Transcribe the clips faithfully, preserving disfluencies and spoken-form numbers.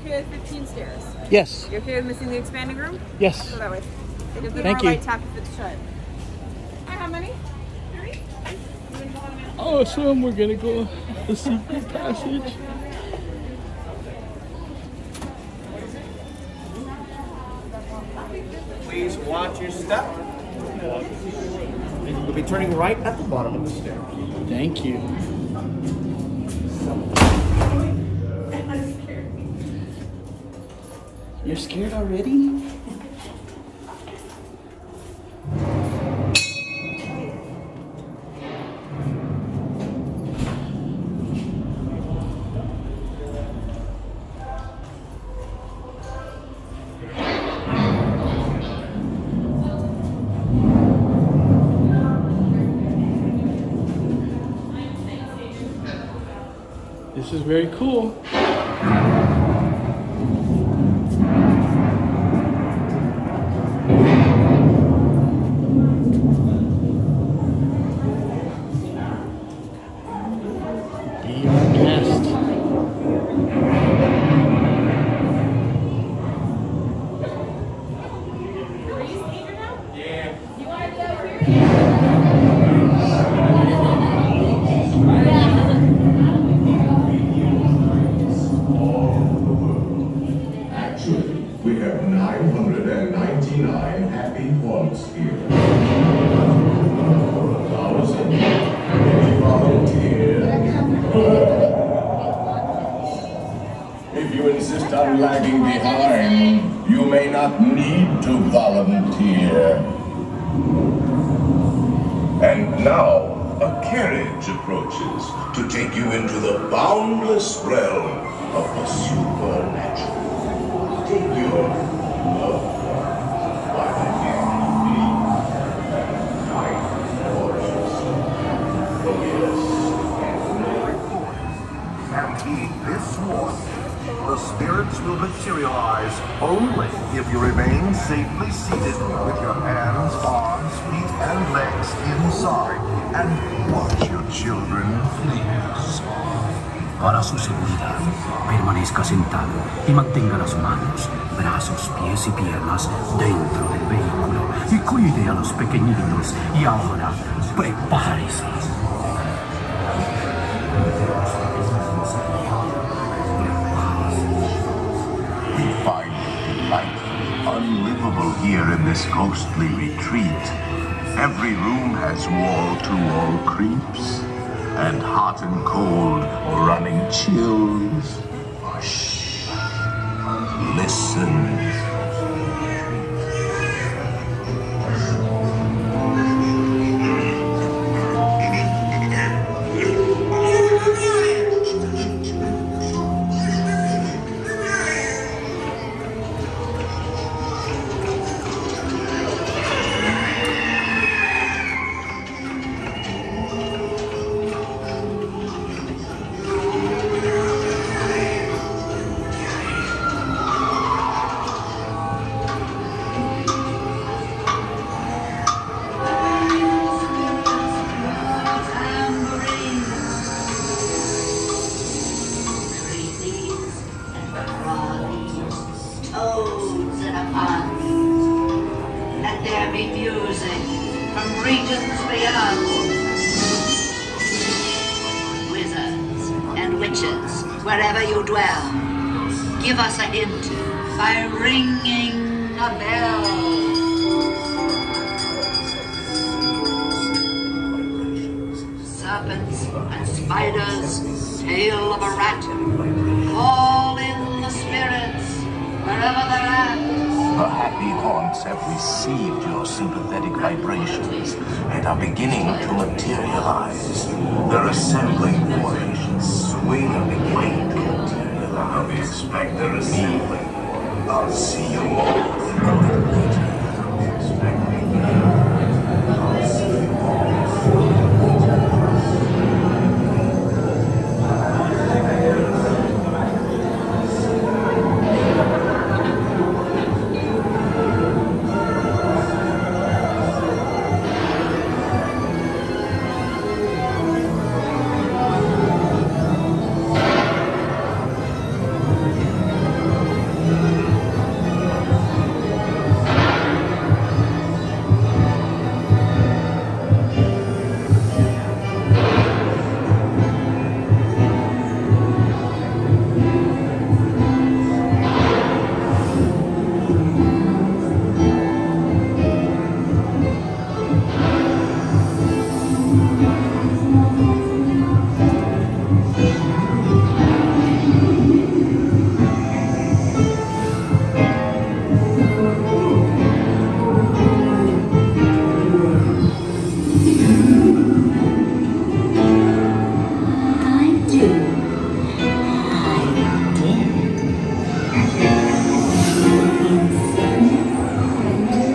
okay with fifteen stairs? Yes. You okay with missing the expanding room? Yes. Go that way. Give the Thank door you. a light tap if it's shut. Hi, how many? Three? Awesome. We're gonna go the secret passage. Please watch your step. You'll be turning right at the bottom of the stair. Thank you. You're scared already? This is very cool. Be our guest. Yeah. You want to go here? Actually, we have nine hundred ninety-nine happy ones here. For a thousand, any volunteer. If you insist on lagging behind, you may not need to volunteer. And now, a carriage approaches to take you into the boundless realm of the supernatural. Take your loved ones by the hand, and night forces. Oh yes, And heed this warning. The spirits will materialize only if you remain safely seated with your hands, arms, feet, and legs inside and watch your children please. Para su seguridad, permanezca sentado y mantenga las manos, brazos, pies y piernas dentro del vehículo y cuide a los pequeñitos. Y ahora, prepárese. We find life unlivable here in this ghostly retreat. Every room has wall-to-wall creeps, and hot and cold running chills. Shh. Listen. Wherever you dwell, give us a hint by ringing a bell. Serpents and spiders, tail of a rat, call in the spirits wherever they're at. The happy haunts have received your sympathetic vibrations and are beginning to materialize. They're assembling formations, swinging behind you. Now we expect they're assembling. I'll see you all a little later. I'll see you all.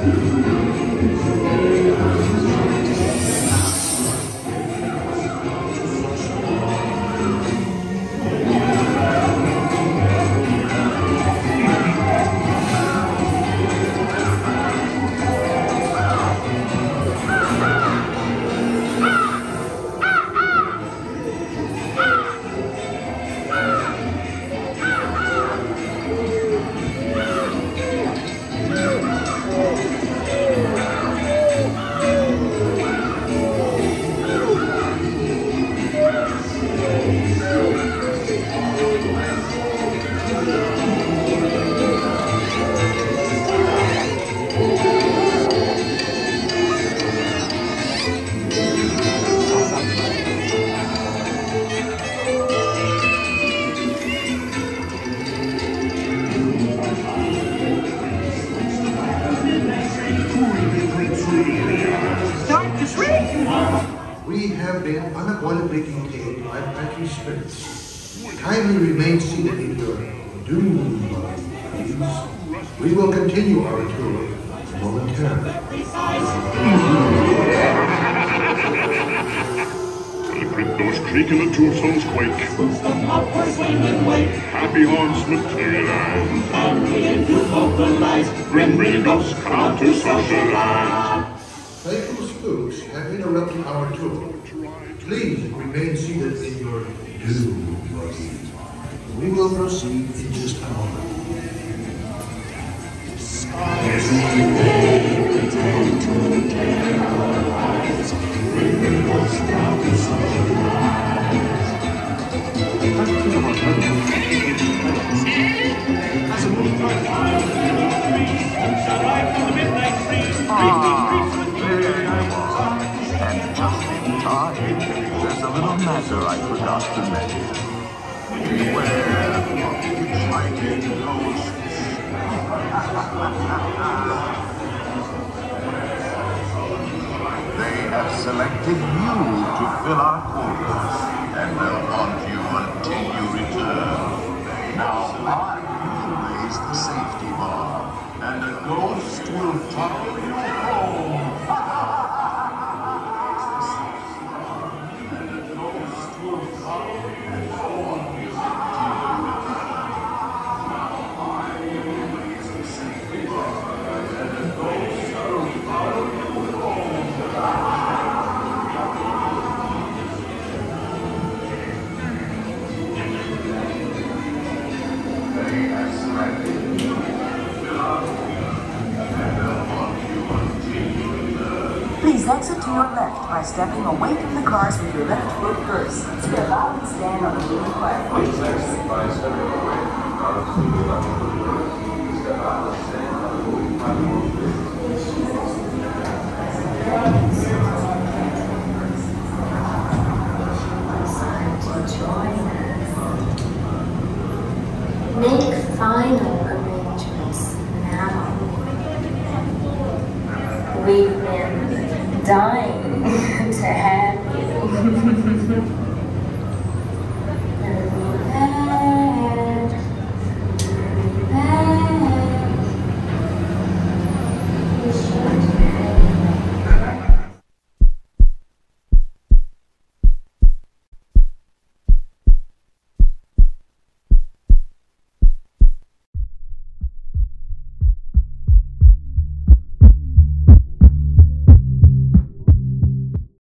We have been unavoidably detained by Patrick's spirits. Kindly remain seated in your doom buggy, please. We will continue our tour momentarily. The cryptos creak and the tombstones quake. Happy haunts materialize. And we vocalize. Grim reading ghosts come out to socialize. Playful spooks have interrupted our tour. Please remain seated in your doom buggy. We will proceed in just a moment. As they pretend to terrorize, bring the ghost down to socialize. Ah, there I was. And just in time. There's a little matter I forgot to mention. Beware of hitchhiking ghosts. They have selected you to fill our quotas, and they'll haunt you until you return. Now I will raise the safety bar, and a ghost will follow you home. And a ghost will follow you home. Please exit to your left by stepping away from the cars with your left foot first. Step out and stand on the wooden platform. Please exit by stepping away from the cars with your left foot first. Step out and stand on the wooden platform. Make final arrangements now. We've been dying to have you.